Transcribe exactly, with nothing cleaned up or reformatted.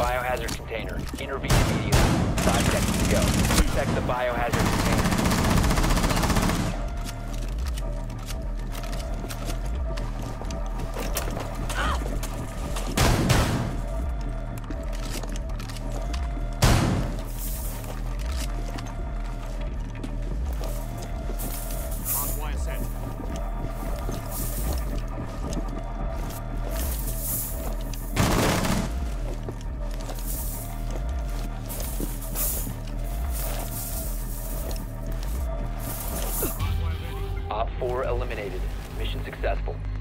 biohazard container. Intervene immediately. Five seconds to go. Protect the biohazard container. Op four eliminated. Mission successful.